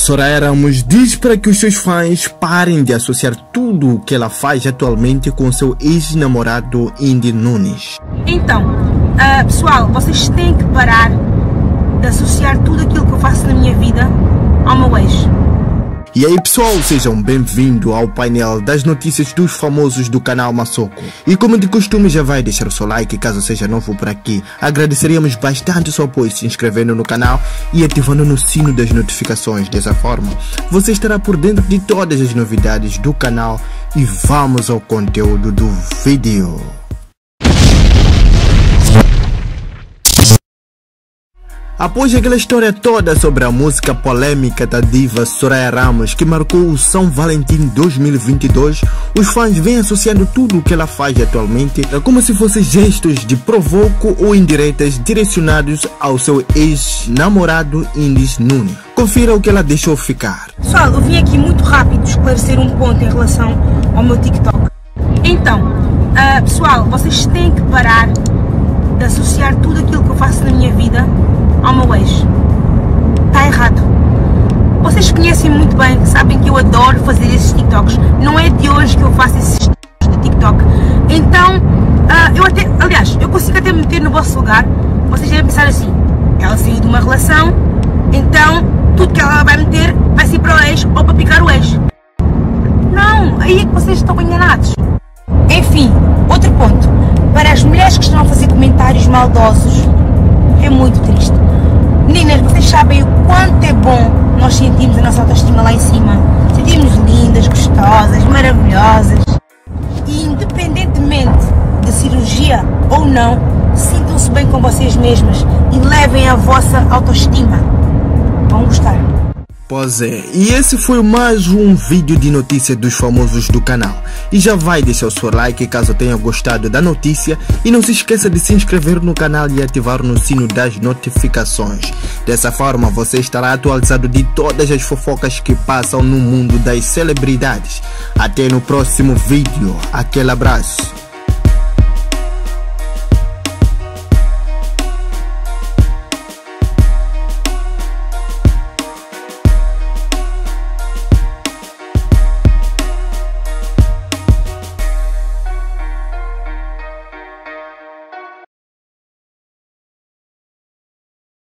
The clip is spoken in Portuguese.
Soraya Ramos diz para que os seus fãs parem de associar tudo o que ela faz atualmente com seu ex-namorado Indy Nunes. Então, pessoal, vocês têm que parar de associar tudo aquilo que eu faço na minha vida ao meu ex. E aí pessoal, sejam bem-vindos ao painel das notícias dos famosos do canal Massoko. E como de costume, já vai deixar o seu like caso seja novo por aqui. Agradeceríamos bastante o seu apoio se inscrevendo no canal e ativando no sino das notificações. Dessa forma, você estará por dentro de todas as novidades do canal. E vamos ao conteúdo do vídeo. Após aquela história toda sobre a música polêmica da diva Soraya Ramos, que marcou o São Valentim 2022, os fãs vêm associando tudo o que ela faz atualmente como se fossem gestos de provoco ou indiretas direcionados ao seu ex-namorado Indy Nunes. Confira o que ela deixou ficar. Pessoal, eu vim aqui muito rápido esclarecer um ponto em relação ao meu TikTok. Então, pessoal, vocês têm que parar de associar tudo aquilo que eu faço na minha vida ao meu ex. Está errado. Vocês conhecem muito bem, sabem que eu adoro fazer esses TikToks. Não é de hoje que eu faço esses TikToks de TikTok. Então, eu consigo até me meter no vosso lugar. Vocês devem pensar assim: ela saiu de uma relação, então tudo que ela vai meter vai ser para o ex ou para picar o ex. Não, aí é que vocês estão enganados. Enfim, outro ponto. Para as mulheres que estão a fazer comentários maldosos, é muito triste. Meninas, vocês sabem o quanto é bom nós sentimos a nossa autoestima lá em cima. Sentimos lindas, gostosas, maravilhosas. E independentemente de cirurgia ou não, sintam-se bem com vocês mesmas e levem a vossa autoestima. Vão gostar. Pois é, e esse foi mais um vídeo de notícia dos famosos do canal. E já vai deixar o seu like caso tenha gostado da notícia e não se esqueça de se inscrever no canal e ativar no sino das notificações. Dessa forma você estará atualizado de todas as fofocas que passam no mundo das celebridades. Até no próximo vídeo, aquele abraço.